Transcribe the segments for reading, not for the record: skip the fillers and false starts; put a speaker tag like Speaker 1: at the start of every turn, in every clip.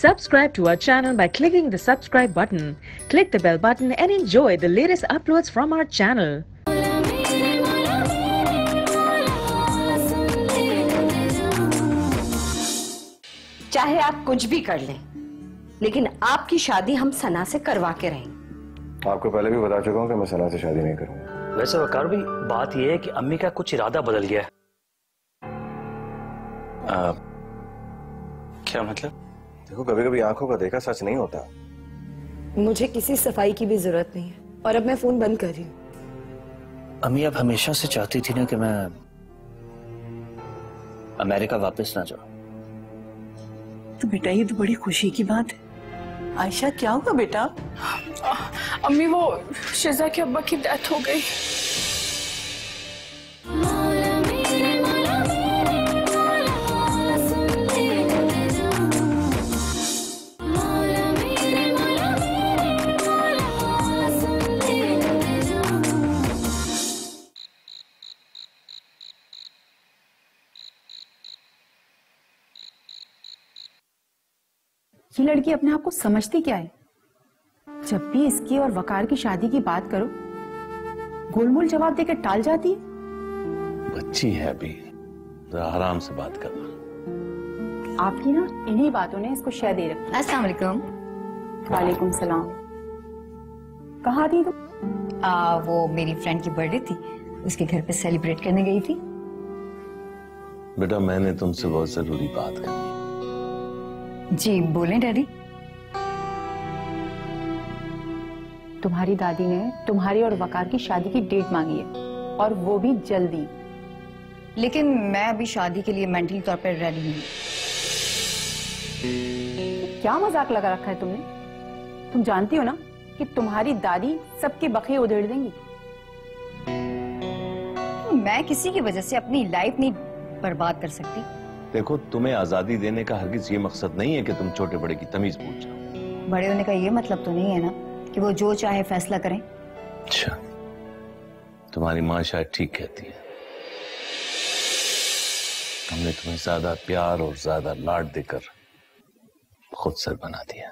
Speaker 1: Subscribe to our channel by clicking the subscribe button. Click the bell button and enjoy the latest uploads from our channel.
Speaker 2: चाहे आप कुछ भी कर लें, लेकिन आपकी शादी हम सना से करवा के रहेंगे।
Speaker 3: आपको पहले भी बता चुका हूँ कि मैं सना से शादी नहीं करूंगा।
Speaker 4: वैसे वकार भी बात यह है कि अम्मी का कुछ इरादा बदल गया है। क्या मतलब?
Speaker 3: देखो, कभी कभी आंखों का देखा सच नहीं होता।
Speaker 5: मुझे किसी सफाई की भी जरूरत नहीं है और अब मैं फोन बंद कर रही हूँ।
Speaker 4: अम्मी अब हमेशा से चाहती थी ना कि मैं अमेरिका वापस ना जाऊं।
Speaker 6: तो बेटा ये तो बड़ी खुशी की बात है। आयशा क्या हुआ बेटा?
Speaker 5: अम्मी वो शिजा के अब्बा की डेथ हो गई।
Speaker 7: ये लड़की अपने आप को समझती क्या है? जब भी इसकी और वकार की शादी की बात करो गोलमोल जवाब देकर टाल जाती है।
Speaker 8: बच्ची है अभी, जरा आराम से बात करना।
Speaker 7: आपकी ना इन्हीं बातों ने इसको शय दे रखा।
Speaker 9: अस्सलाम वालेकुम।
Speaker 7: वालेकुम सलाम। कहाँ थी तुम?
Speaker 9: वो मेरी फ्रेंड की बर्थडे थी, उसके घर पे सेलिब्रेट करने गई थी।
Speaker 8: बेटा मैंने तुमसे बहुत जरूरी बात करनी।
Speaker 9: जी बोलें डैडी।
Speaker 7: तुम्हारी दादी ने तुम्हारी और वकार की शादी की डेट मांगी है और वो भी जल्दी।
Speaker 9: लेकिन मैं अभी शादी के लिए मेंटली तौर पर रेडी नहीं।
Speaker 7: क्या मजाक लगा रखा है तुमने? तुम जानती हो ना कि तुम्हारी दादी सबके बखे उधेड़ देंगी।
Speaker 9: मैं किसी की वजह से अपनी लाइफ नहीं बर्बाद कर सकती।
Speaker 8: देखो, तुम्हें आजादी देने का हरगिज ये मकसद नहीं है कि तुम छोटे बड़े की तमीज भूल जाओ।
Speaker 9: बड़े होने का ये मतलब तो नहीं है ना कि वो जो चाहे फैसला करें।
Speaker 8: अच्छा, तुम्हारी माँ शायद ठीक कहती है। हमने तुम्हें ज्यादा प्यार और ज्यादा लाड देकर खुद सर बना दिया।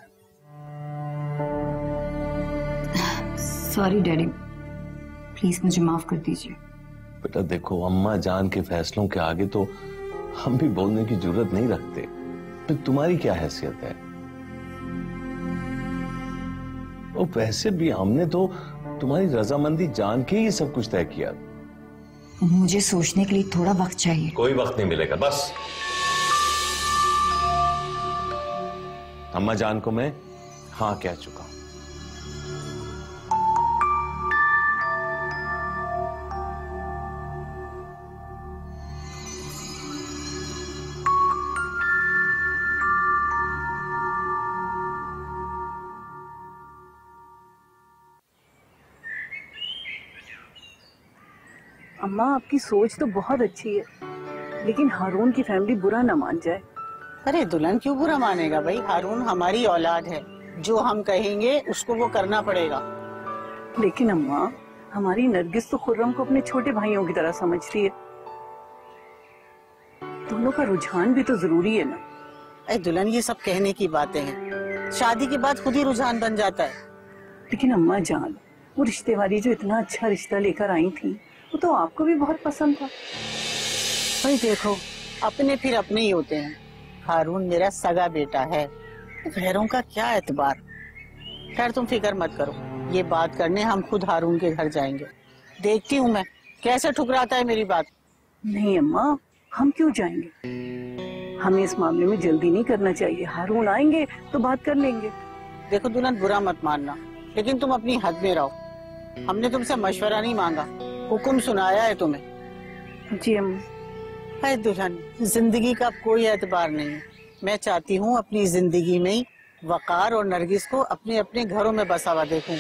Speaker 9: सॉरी डैडी, प्लीज मुझे माफ कर दीजिए।
Speaker 8: बेटा देखो, अम्मा जान के फैसलों के आगे तो हम भी बोलने की जरूरत नहीं रखते। फिर तुम्हारी क्या हैसियत है? और वैसे भी हमने तो तुम्हारी रजामंदी जान के ही सब कुछ तय किया।
Speaker 9: मुझे सोचने के लिए थोड़ा वक्त चाहिए।
Speaker 8: कोई वक्त नहीं मिलेगा, बस। अम्मा जान को मैं हाँ कह चुका हूं।
Speaker 6: अम्मा आपकी सोच तो बहुत अच्छी है, लेकिन हारून की फैमिली बुरा ना मान जाए।
Speaker 10: अरे दुल्हन क्यों बुरा मानेगा भाई? हारून हमारी औलाद है, जो हम कहेंगे उसको वो करना पड़ेगा।
Speaker 6: लेकिन अम्मा, हमारी नरगिस तो खुर्रम को अपने छोटे भाइयों की तरह समझती है। दोनों का रुझान भी तो जरूरी है ना।
Speaker 10: अरे दुल्हन, ये सब कहने की बातें हैं, शादी के बाद खुद ही रुझान बन जाता है।
Speaker 6: लेकिन अम्मा जान, वो रिश्ते वाली जो इतना अच्छा रिश्ता लेकर आई थी, वो तो आपको भी बहुत पसंद था।
Speaker 10: भाई देखो, अपने फिर अपने ही होते हैं। हारून मेरा सगा बेटा है, गैरों का क्या एतबार। खैर तुम फिक्र मत करो, ये बात करने हम खुद हारून के घर जाएंगे। देखती हूँ मैं कैसे ठुकराता है मेरी बात।
Speaker 6: नहीं अम्मा, हम क्यों जाएंगे? हमें इस मामले में जल्दी नहीं करना चाहिए। हारून आएंगे तो बात कर लेंगे।
Speaker 10: देखो दुल्हन, बुरा मत मानना, लेकिन तुम अपनी हद में रहो। हमने तुमसे मशवरा नहीं मांगा, हुक्म सुनाया है तुम्हें।
Speaker 6: जी अम्मा।
Speaker 10: है दुल्हन, जिंदगी का कोई एतबार नहीं है। मैं चाहती हूँ अपनी जिंदगी में ही वकार और नरगिस को अपने अपने घरों में बसा हुआ देखूं।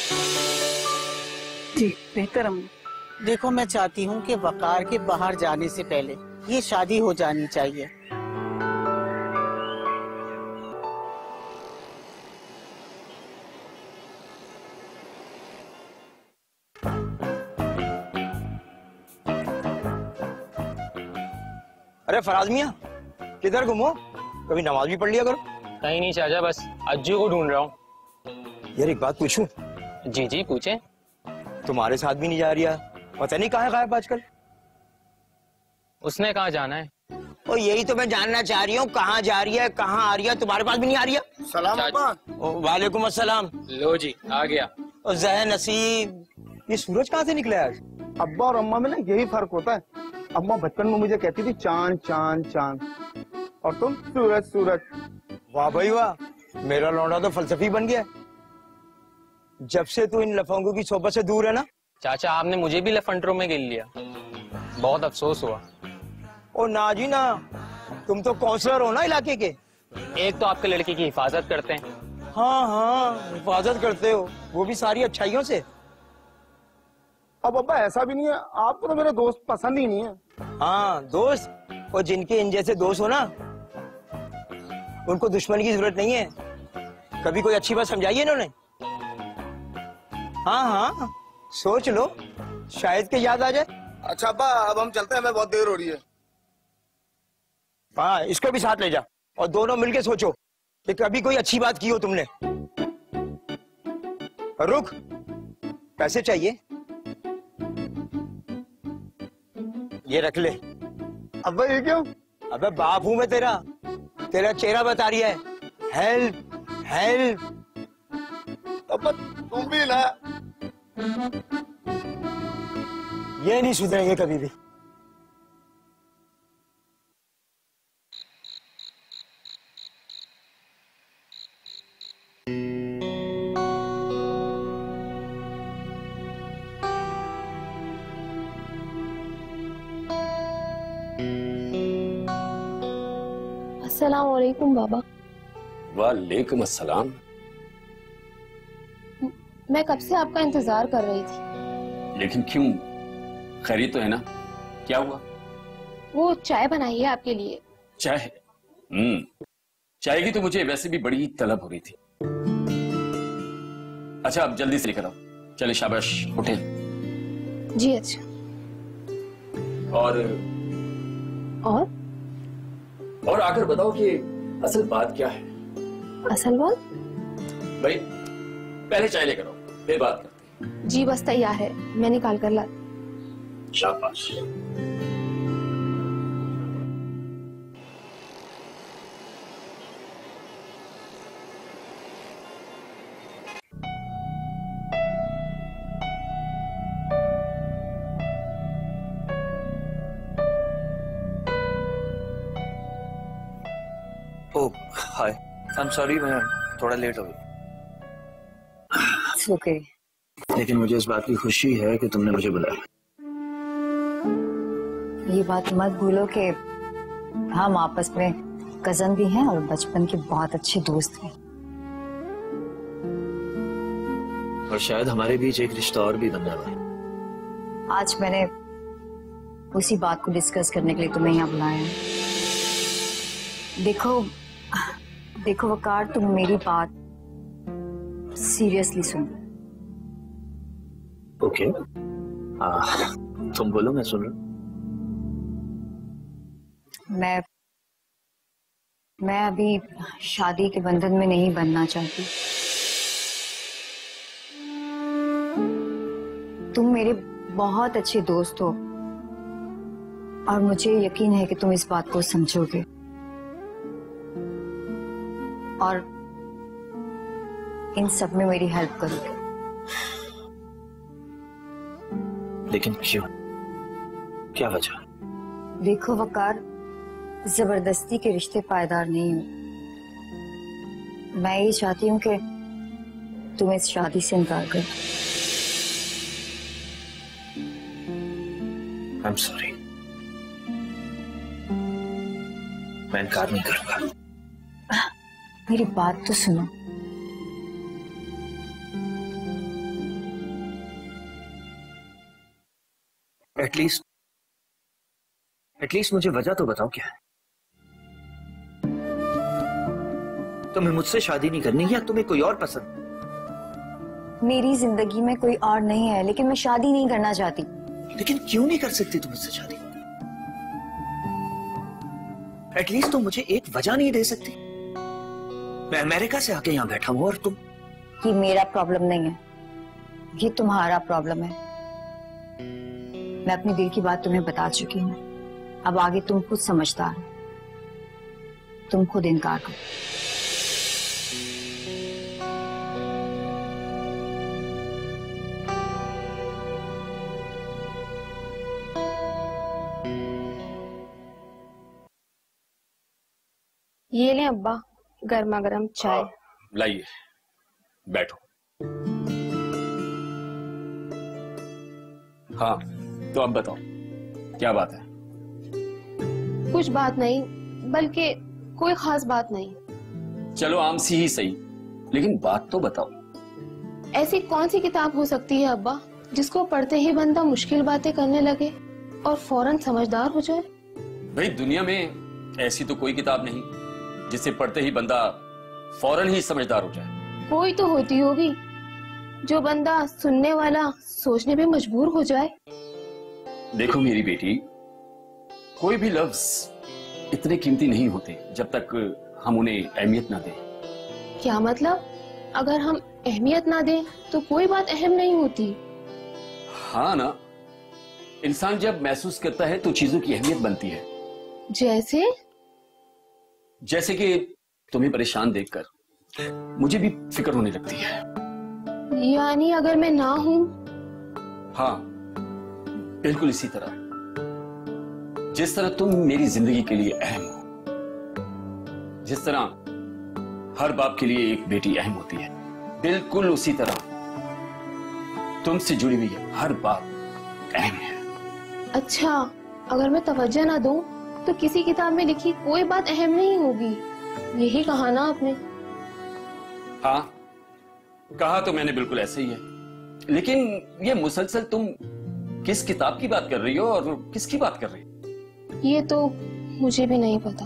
Speaker 6: जी बेहतर अम्मा।
Speaker 10: देखो, मैं चाहती हूँ कि वकार के बाहर जाने से पहले ये शादी हो जानी चाहिए।
Speaker 11: अरे फराज मियां, किधर घूमो? कभी नमाज भी पढ़ लिया करो। कहीं नहीं चाचा, बस अज्जू को ढूंढ रहा हूँ।
Speaker 12: यार एक बात पूछूं?
Speaker 11: जी जी पूछे।
Speaker 12: तुम्हारे साथ भी नहीं जा रही है, पता नहीं कहाँ है गायब आजकल।
Speaker 11: उसने कहाँ जाना है?
Speaker 12: और यही तो मैं जानना चाह रही हूँ, कहाँ जा रही है, कहाँ आ रही है, तुम्हारे पास भी नहीं आ रही है।
Speaker 13: सलाम अब्बा।
Speaker 12: वालेकुम अस्सलाम।
Speaker 11: लो जी आ गया।
Speaker 12: और ज़हन नसीब, ये सूरज कहाँ से निकला आज?
Speaker 13: अब्बा और अम्मा में ना यही फर्क होता है। अम्मा बचपन में मुझे कहती थी चांद चांद चांद, और तुम सूरज सूरज।
Speaker 12: वाह भाई वाह, मेरा लौंडा तो फलसफी बन गया। जब से तू इन लफंगों की सोबत से दूर है ना।
Speaker 11: चाचा आपने मुझे भी लफंडरों में गिन लिया, बहुत अफसोस हुआ।
Speaker 12: ओ ना जी ना, तुम तो काउंसलर हो ना इलाके के।
Speaker 11: एक तो आपके लड़के की हिफाजत करते हैं।
Speaker 12: हाँ हाँ हिफाजत करते हो, वो भी सारी अच्छाइयों से।
Speaker 13: अब अब्बा ऐसा भी नहीं है, आपको तो मेरे दोस्त पसंद ही नहीं है।
Speaker 12: हाँ दोस्त, और जिनके इन जैसे दोस्त हो ना, उनको दुश्मन की जरूरत नहीं है। कभी कोई अच्छी बात समझाई है इन्होंने? हाँ हाँ सोच लो, शायद के याद आ जाए।
Speaker 13: अच्छा अब्बा अब हम चलते हैं, हमें बहुत देर हो रही है।
Speaker 12: हाँ इसको भी साथ ले जा, और दोनों मिलके सोचो कि कभी कोई अच्छी बात की हो तुमने। रुक, पैसे चाहिए, ये रख ले।
Speaker 13: अब्बा ये क्यों?
Speaker 12: अबे बाप हूं मैं तेरा, तेरा चेहरा बता रही है। Help help.
Speaker 13: अब्बा तुम भी ना।
Speaker 12: ये नहीं सुधरेंगे कभी भी।
Speaker 14: अस्सलाम वालेकुम बाबा।
Speaker 15: वालेकुम अस्सलाम।
Speaker 14: मैं कब से आपका इंतजार कर रही थी।
Speaker 15: लेकिन क्यों, खैरियत तो है ना? क्या हुआ?
Speaker 14: वो चाय बनाई है आपके लिए।
Speaker 15: चाय? चाय की तो मुझे वैसे भी बड़ी तलब हो रही थी। अच्छा अब जल्दी से लेकर आओ। चले शाबाश, उठे।
Speaker 14: जी अच्छा।
Speaker 15: और आकर बताओ कि असल बात क्या है।
Speaker 14: असल बात?
Speaker 15: भाई पहले चाय लेकर आओ, फिर बात करते हैं।
Speaker 14: जी बस तैयार है, मैं निकाल कर ला।
Speaker 15: शाबाश।
Speaker 4: ओह हाय, आई एम सॉरी, मैं थोड़ा लेट हो गया।
Speaker 5: It's okay.
Speaker 4: लेकिन मुझे इस बात की खुशी है कि तुमने मुझे बुलाया।
Speaker 5: ये बात मत भूलो कि हम आपस में कजन भी हैं और बचपन के बहुत अच्छे दोस्त हैं।
Speaker 4: और शायद हमारे बीच एक रिश्ता और भी बनने वाला है।
Speaker 5: आज मैंने उसी बात को डिस्कस करने के लिए तुम्हें यहाँ बुलाया है। देखो वकार, तुम मेरी बात सीरियसली सुनो।
Speaker 4: ओके, तुम बोलो, मैं सुन रहा हूँ।
Speaker 5: मैं अभी शादी के बंधन में नहीं बनना चाहती। तुम मेरे बहुत अच्छे दोस्त हो और मुझे यकीन है कि तुम इस बात को समझोगे और इन सब में मेरी हेल्प करोगे।
Speaker 4: लेकिन क्यों, क्या वजह?
Speaker 5: देखो वकार, जबरदस्ती के रिश्ते पायदार नहीं हो। मैं ये चाहती हूँ कि तुम इस शादी से इनकार करो।
Speaker 4: आई एम सॉरी, मैं इनकार नहीं करूंगा।
Speaker 5: मेरी बात तो सुनो।
Speaker 4: एटलीस्ट मुझे वजह तो बताओ क्या है। तुम्हें मुझसे शादी नहीं करनी या तुम्हें कोई और पसंद?
Speaker 5: मेरी जिंदगी में कोई और नहीं है, लेकिन मैं शादी नहीं करना चाहती।
Speaker 4: लेकिन क्यों नहीं कर सकती तुम मुझसे शादी? एटलीस्ट तुम मुझे एक वजह नहीं दे सकती? मैं अमेरिका से आके यहाँ बैठा हूँ और तुम।
Speaker 5: ये मेरा प्रॉब्लम नहीं है, ये तुम्हारा प्रॉब्लम है। मैं अपने दिल की बात तुम्हें बता चुकी हूँ, अब आगे तुम खुद समझदार हो, तुम खुद इनकार करो।
Speaker 14: ये लें अब्बा, गर्मा गर्म चाय।
Speaker 15: लाइए, बैठो। हाँ, तो अब बताओ क्या बात है?
Speaker 14: कुछ बात नहीं, बल्कि कोई खास बात नहीं।
Speaker 15: चलो आम सी ही सही, लेकिन बात तो बताओ।
Speaker 14: ऐसी कौन सी किताब हो सकती है अब्बा जिसको पढ़ते ही बंदा मुश्किल बातें करने लगे और फौरन समझदार हो जाए?
Speaker 15: भाई दुनिया में ऐसी तो कोई किताब नहीं जिसे पढ़ते ही बंदा फौरन ही समझदार हो जाए।
Speaker 14: कोई तो होती होगी जो बंदा सुनने वाला सोचने पे मजबूर हो जाए।
Speaker 15: देखो मेरी बेटी, कोई भी लफ्ज इतने कीमती नहीं होते जब तक हम उन्हें अहमियत ना दें।
Speaker 14: क्या मतलब? अगर हम अहमियत ना दें तो कोई बात अहम नहीं होती?
Speaker 15: हाँ ना, इंसान जब महसूस करता है तो चीजों की अहमियत बनती है। जैसे कि तुम्हें परेशान देखकर मुझे भी फिक्र होने लगती है।
Speaker 14: यानी अगर मैं ना हूं?
Speaker 15: हाँ, बिल्कुल इसी तरह। जिस तरह तुम मेरी जिंदगी के लिए अहम हो, जिस तरह हर बाप के लिए एक बेटी अहम होती है, बिल्कुल उसी तरह तुमसे जुड़ी हुई हर बात अहम है।
Speaker 14: अच्छा, अगर मैं तवज्जो ना दूं तो किसी किताब में लिखी कोई बात अहम नहीं होगी, यही कहा ना आपने?
Speaker 15: हाँ, कहा तो मैंने बिल्कुल ऐसे ही है, लेकिन ये मुसलसल तुम किस किताब की बात कर रही हो और किसकी बात कर रही हो?
Speaker 14: ये तो मुझे भी नहीं पता।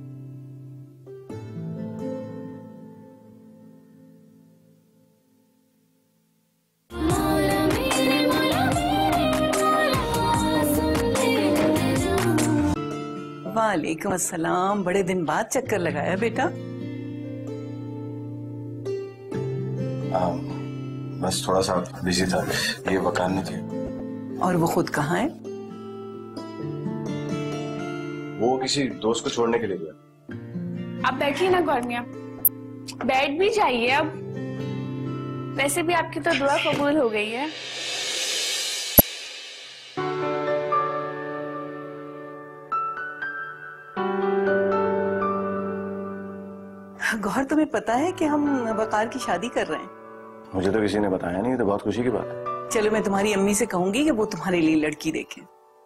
Speaker 6: वालेकुम अस्सलाम, बड़े दिन बाद चक्कर लगाया बेटा।
Speaker 3: बस थोड़ा सा बिजी था, ये वकार नहीं थी।
Speaker 6: और वो खुद कहाँ है?
Speaker 3: वो किसी दोस्त को छोड़ने के लिए गया।
Speaker 16: आप बैठिए ना गौरमिया, बैठ भी जाइए अब। वैसे भी आपकी तो दुआ कबूल हो गई है।
Speaker 6: गौर, तुम्हें पता है कि हम वकार की शादी कर रहे हैं?
Speaker 3: मुझे तो किसी ने बताया नहीं, तो बहुत खुशी की बात है।
Speaker 6: चलो मैं तुम्हारी अम्मी से कहूंगी कि वो तुम्हारे लिए लड़की देखें,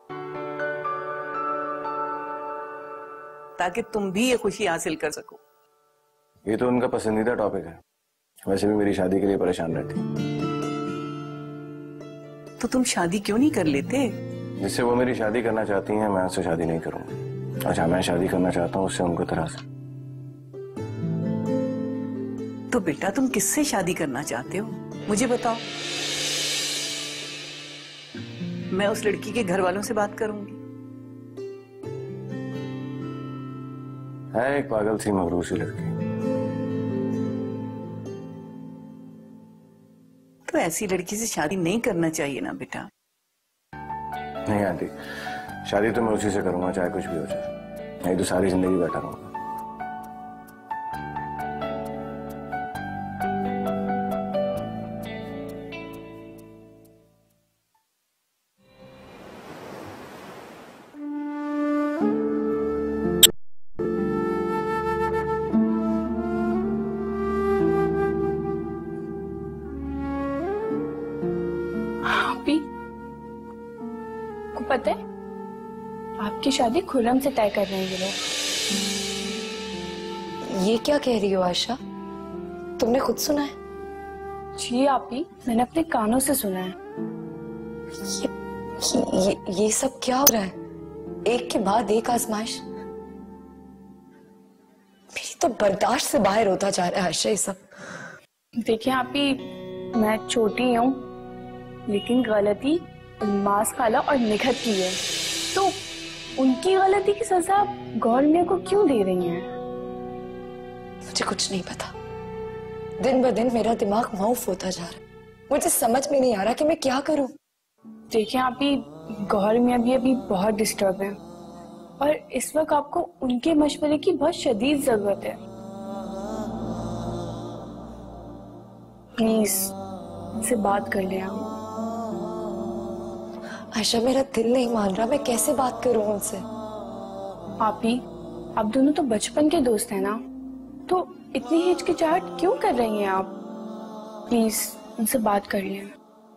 Speaker 6: ताकि तुम भी ये खुशी हासिल कर सको।
Speaker 3: ये तो उनका पसंदीदा टॉपिक है, वैसे भी मेरी शादी के लिए परेशान रहती।
Speaker 6: तो तुम शादी क्यों नहीं कर लेते?
Speaker 3: जिससे वो मेरी शादी करना चाहती हैं, मैं उससे शादी नहीं करूंगा। अच्छा, मैं शादी करना चाहता हूँ उससे उनको तरह से।
Speaker 6: तो बेटा तुम किससे शादी करना चाहते हो, मुझे बताओ। मैं उस लड़की के घर वालों से बात करूंगी।
Speaker 3: है एक पागल सी मगरूर सी लड़की।
Speaker 6: तो ऐसी लड़की से शादी नहीं करना चाहिए ना बेटा।
Speaker 3: नहीं आंटी, शादी तो मैं उसी से करूंगा चाहे कुछ भी हो जाए, नहीं तो सारी जिंदगी बैठा रहूंगा।
Speaker 16: पता है, आपकी शादी खुर्रम से तय कर रहे हैं ये लोग।
Speaker 2: ये क्या कह रही हो आशा? तुमने खुद सुना है?
Speaker 16: जी आपी, मैंने अपने कानों से सुना है।
Speaker 2: ये सब क्या हो रहा है? एक के बाद एक आजमाइश। मेरी तो बर्दाश्त से बाहर होता जा रहा है आशा ये सब।
Speaker 16: देखिए आपी, मैं छोटी हूँ, लेकिन गलती मांस खाला और निखत की है, तो उनकी गलती की सजा गौरमिया को क्यों दे रही हैं?
Speaker 17: मुझे कुछ नहीं पता। दिन ब दिन मेरा दिमाग माउफ होता जा रहा है। मुझे समझ में नहीं आ रहा कि मैं क्या करूं।
Speaker 16: देखिए आप ही, गौहर मियां भी अभी बहुत डिस्टर्ब है और इस वक्त आपको उनके मशवरे की बहुत शदीद जरूरत है। प्लीज उनसे बात कर ले आप।
Speaker 17: आयशा, मेरा दिल नहीं मान रहा, मैं कैसे बात करूं उनसे?
Speaker 16: आप दोनों तो बचपन के दोस्त हैं ना, तो इतनी हिचकिचाहट क्यों कर रही हैं आप? प्लीज उनसे बात कर लें।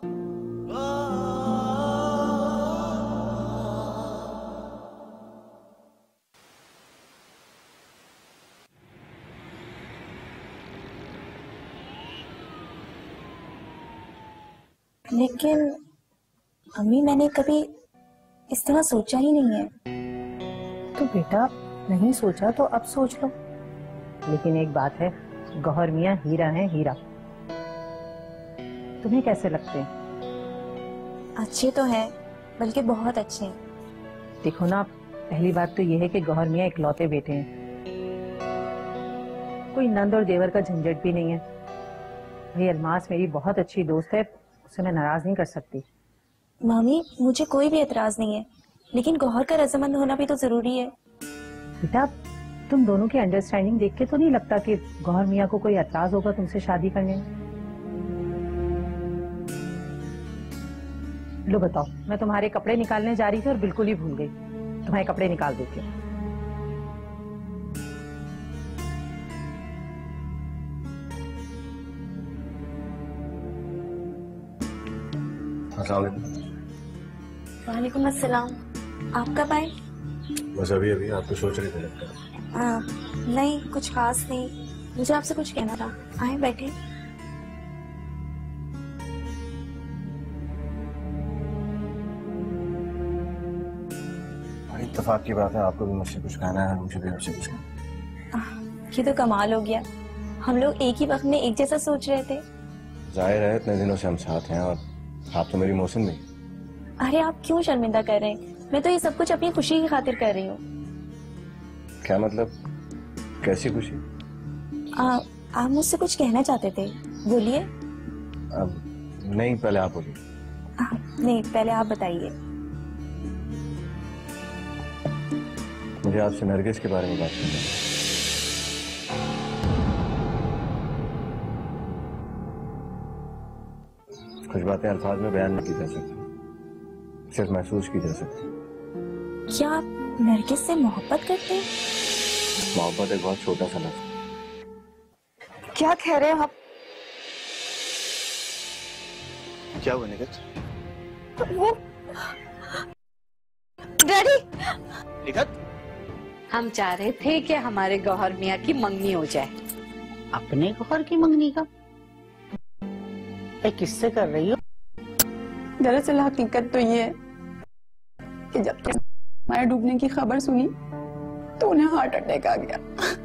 Speaker 18: लेकिन अम्मी, मैंने कभी इस तरह सोचा ही नहीं है।
Speaker 5: तो बेटा नहीं सोचा तो अब सोच लो। लेकिन एक बात है, गौहर मियां हीरा है, हीरा। तुम्हें कैसे लगते हैं?
Speaker 18: अच्छे तो हैं, बल्कि बहुत अच्छे हैं।
Speaker 5: देखो ना, पहली बात तो यह है कि गौहर मियां इकलौते बेटे हैं, कोई नंद और देवर का झंझट भी नहीं है। भाई अल्मास मेरी बहुत अच्छी दोस्त है, उसे मैं नाराज नहीं कर सकती।
Speaker 18: मामी, मुझे कोई भी एतराज नहीं है, लेकिन गौहर का रजामंद होना भी तो जरूरी है।
Speaker 5: बेटा तुम दोनों की अंडरस्टैंडिंग देख के तो नहीं लगता कि गौहर मियां को कोई एतराज होगा तुमसे शादी करने में। लो बताओ, मैं तुम्हारे कपड़े निकालने जा रही थी और बिल्कुल ही भूल गई। तुम्हारे कपड़े निकाल देती हूँ।
Speaker 18: वालेकुम अस्सलाम। आप कब आए?
Speaker 3: बस अभी अभी। आप तो सोच रहे थे लगता है।
Speaker 18: नहीं, कुछ खास नहीं, मुझे आपसे कुछ कहना था। आए बैठे।
Speaker 3: इत्तेफाक की बात है, आपको भी मुझसे कुछ कहना है, मुझे भी आपसे कुछ कहना।
Speaker 18: ये तो कमाल हो गया, हम लोग एक ही वक्त में एक जैसा सोच रहे थे।
Speaker 3: जाहिर है इतने दिनों से हम साथ हैं और आप तो मेरी मौसम भी।
Speaker 18: अरे आप क्यों शर्मिंदा कर रहे हैं? मैं तो ये सब कुछ अपनी खुशी की खातिर कर रही हूँ।
Speaker 3: क्या मतलब? कैसी खुशी?
Speaker 18: आप मुझसे कुछ कहना चाहते थे, बोलिए।
Speaker 3: नहीं, पहले आप बोलिए।
Speaker 18: नहीं, पहले आप बताइए।
Speaker 3: मुझे आपसे नरगिस के बारे में बात करनी है। कुछ बातें अल्फाज में बयान नहीं की जा सकती, सिर्फ महसूस की जा सकती।
Speaker 18: क्या आप नरगिस से मोहब्बत करते हैं?
Speaker 3: मोहब्बत एक बहुत छोटा सा लफ्ज़।
Speaker 18: क्या कह रहे हैं आप?
Speaker 3: क्या हुआ निगत?
Speaker 18: वो डैडी,
Speaker 10: निगत,
Speaker 2: हम चाह रहे थे कि हमारे गौहर मियाँ की मंगनी हो जाए।
Speaker 10: अपने गौहर की मंगनी का? किससे कर रही हो?
Speaker 7: दरअसल हकीकत तो ये है कि जब हमारे डूबने की खबर सुनी तो उन्हें हार्ट अटैक आ गया।